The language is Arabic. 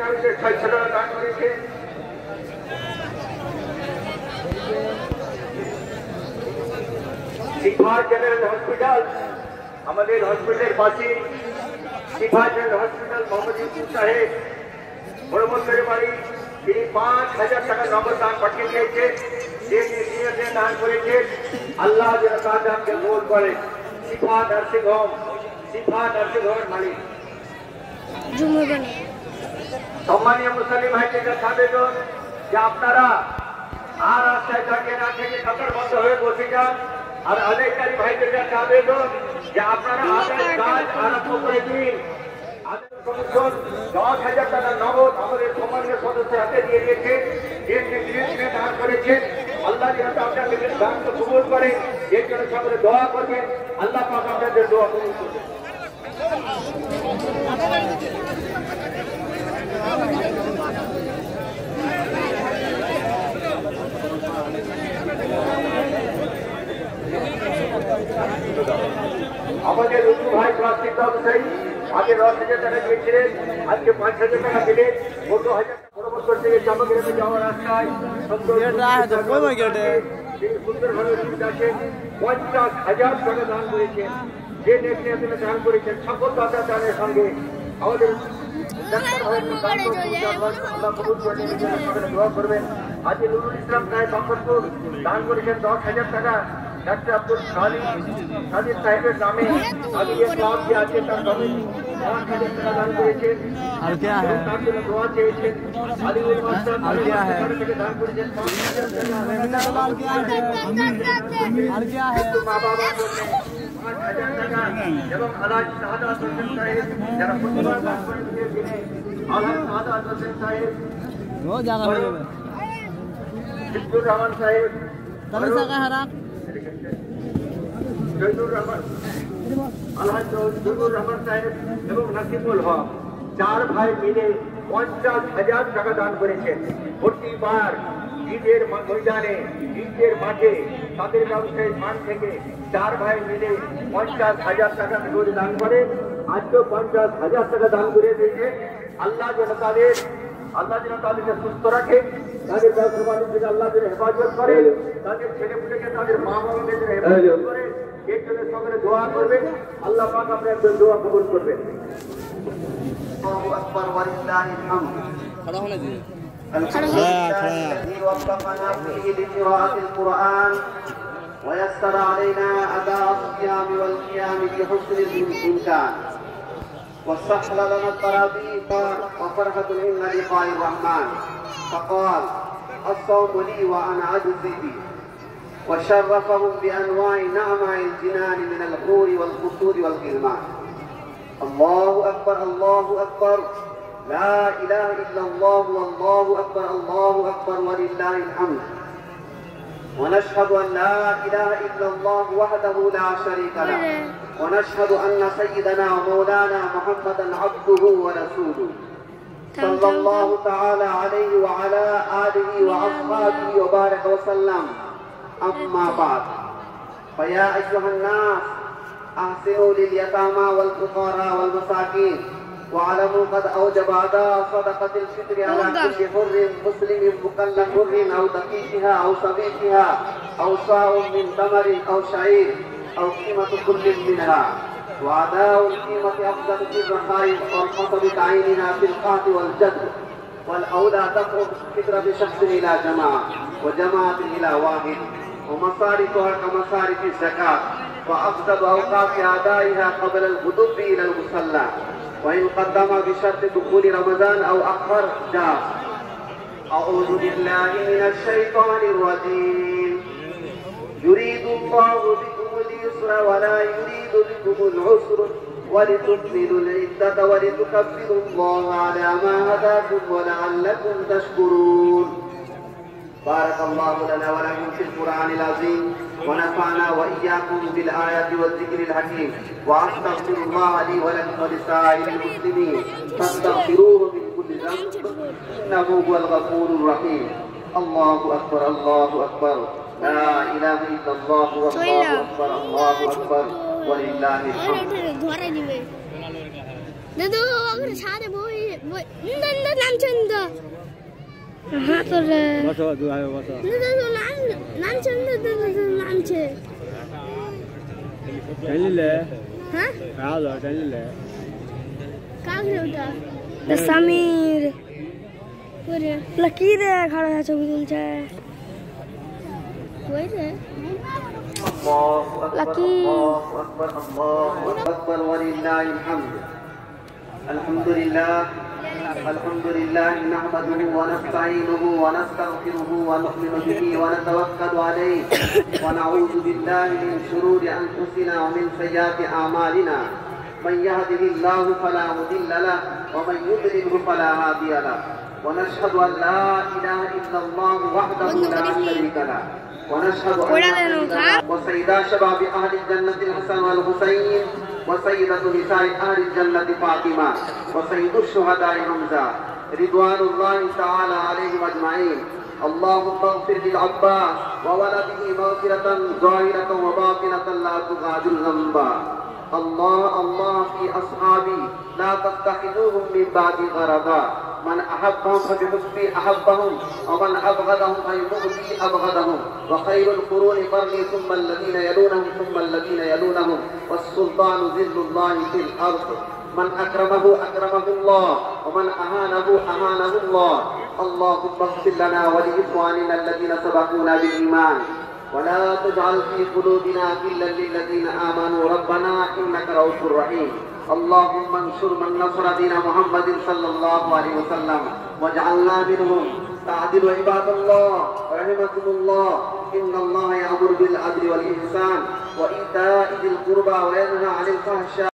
মানুষের 600 টাকা দান করেছে। শিফা জেনারেল হসপিটাল, আমাদের হসপিটালের পাশে শিফা জেনারেল হসপিটাল, মোহাম্মদ ইউসুফ সাহেব বড়বন্দরের বাড়ি, তিনি 5000 টাকা নগদ দান পাঠিয়ে দিয়েছেন। যে নিয়ে দান করেছেন, আল্লাহ যেন তার দানকে কবুল করে। শিফা নার্সিং হোমের মালিক। সম্মানীয় মুসলিম ভাইদের আবেদন যে আপনারা আর রাস্তায় দাঁড়িয়ে না থেকে কাতার বন্ধ হয়ে বসে যান। আর আদায়কারী ভাইদের কাছে আবেদন যে আপনারা আদায় কাজ আরম্ভ করে দিন। আদায় কমিশন 10,000 টাকা নগদ আমাদের সম্মানীয় সদস্যের হাতে দিয়ে দিয়েছে। যে দান করেছেন, আল্লাহ যেন আপনাদের দানকে কবুল করে। এর জন্য সকলে দোয়া করবেন, আল্লাহ পাক আপনাদের দোয়া কবুল করবেন। আমাদের রুজু ভাই প্লাস্টিক ব্যবসায়ী আগে 10,000 টাকা দিয়েছিলেন, আজকে 5,000 টাকা দিলেন। 15,000 বড়বন্দর থেকে জামাগ্রামে যাওয়ার রাস্তায় তিনি সুন্দরভাবে আছেন। 50,000 টাকা দান করেছেন। যে নেত্রী দান করেছেন, সকল দাদা দানের সঙ্গে আমাদের দোয়া করবেন। আজ নুরুল ইসলাম সাহেব বাকরপুর দান করেছেন 10,000 টাকা। ডাক্তার আব্দুল সাদিক সাহেবের নামে আমি যে ক্লাব যে আছে তার নামে 5,000 টাকা দান করেছেন। তার জন্য দোয়া চেয়েছেন। আলিউল মাস্টার থেকে দান করেছেন 5,000 টাকা। মা বাবার জন্য 5,000 টাকা এবং আলাজ শাহাদাত হোসেন সাহেব যারা প্রতিবার দান করে দিয়েছিলেন, আলাজ শাহাদাত হোসেন সাহেব, সিদ্দুর রহমান সাহেব, জৈনুর রহমান, আলহাজ জৈনুর রহমান সাহেব এবং নাসিমুল হক, 4 ভাই মিলে 50,000 টাকা দান করেছেন। প্রতিবার ঈদের ময়দানে, ঈদের মাঠে তাদের ব্যবসায়ী ফান্ড থেকে 4 ভাই মিলে 50,000 টাকা করে দান করে। আজকেও 50,000 টাকা দান করে দিয়েছে। আল্লাহ যেন তাদেরকে সুস্থ রাখে, তাদের ব্যবসা বাণিজ্যকে আল্লাহ যেন হেফাজত করে, তাদের ছেলেপুলেকে তাদের মা বাবাকে যেন হেফাজত করে। এর জন্য সকলে দোয়া করবেন, আল্লাহ পাক আপনাদের দোয়া কবুল করবেন। আল্লাহু আকবার ওয়ালিল্লাহিল হামদ। الذي وفقنا فيه لقراءة القرآن ويسر علينا أداء الصيام والقيام بحسن الإمكان وسهل لنا الطرابيق وفرحة عند لقاء الرحمن. فقال: الصوم لي وأنا أجزي به. وشرفهم بأنواع نعماء الجنان من الحور والقصور والغلمان. الله أكبر، الله أكبر، لا إله إلا الله، والله أكبر، الله أكبر ولله الحمد. ونشهد أن لا إله إلا الله وحده لا شريك له، ونشهد أن سيدنا ومولانا محمدا عبده ورسوله صلى الله تعالى عليه وعلى آله وأصحابه وبارك وسلم. أما بعد، فيا أيها الناس، أحسنوا لليتامى والفقراء والمساكين، واعلموا قد أوجب أداء صدقة الفطر على كل حر مسلم مكلف حر أو دقيقها أو صبيحها أو صاع من تمر أو شعير أو قيمة كل منها. وأداء القيمة أفضل في الرخاء والقصب كعينها في القات والجد. والأولى دفع الفطر بشخص إلى جماعة وجماعة إلى واحد، ومصارفها كمصارف الزكاة. وأفضل أوقات أدائها قبل الغدو إلى المصلى، وإن قدم بشرط دخول رمضان أو أخر جاز. أعوذ بالله من الشيطان الرجيم. يريد الله بكم اليسر ولا يريد بكم العسر ولتكملوا العدة ولتكبروا الله على ما هداكم ولعلكم تشكرون. بارك الله لنا ولكم في القرآن العظيم ونفعنا وإياكم بالآيات والذكر الحكيم. وأستغفر الله لي ولكم ولسائر المسلمين فاستغفروه من كل ذنب إنه هو الغفور الرحيم. الله أكبر، الله أكبر، لا إله إلا الله، والله أكبر، الله أكبر ولله الحمد. समीर लकीर खड़ा है छवि तुलছে कोई रे أكبر ولله الحمد. الحمد لله نحمده ونستعينه ونستغفره ونؤمن به ونتوكل عليه ونعوذ بالله من شرور أنفسنا ومن سيئات أعمالنا. من يهده الله فلا مضل له ومن يضلله فلا هادي له. ونشهد أن لا إله إلا الله وحده لا شريك له. ونشهد أن وسيدا شباب أهل الجنة الحسن والحسين وسيدة نساء أهل الجنة فاطمة وسيد الشهداء حمزة رضوان الله تعالى عليهم أجمعين. اللهم اغفر للعباس وولده مغفرة ظاهرة وباطنة لا تغادر ذنبا. الله في أصحابي لا تتخذوهم من بعد غرضا. من أحبهم فبحبي أحبهم ومن أبغضهم فببغضي أبغضهم. وخير القرون قرني ثم الذين يلونهم ثم الذين يلونهم والسلطان ذل الله في الأرض. من أكرمه أكرمه الله ومن أهانه أهانه الله. اللهم اغفر لنا ولإخواننا الذين سبقونا بالإيمان ولا تجعل في قلوبنا غلا للذين آمنوا ربنا إنك رؤوف رحيم. اللهم انصر من نصر دين محمد صلى الله عليه وسلم واجعلنا منهم. تعدلوا عباد الله رحمكم الله. إن الله يأمر بالعدل والإحسان وإيتاء ذي القربى وينهى عن الفحشاء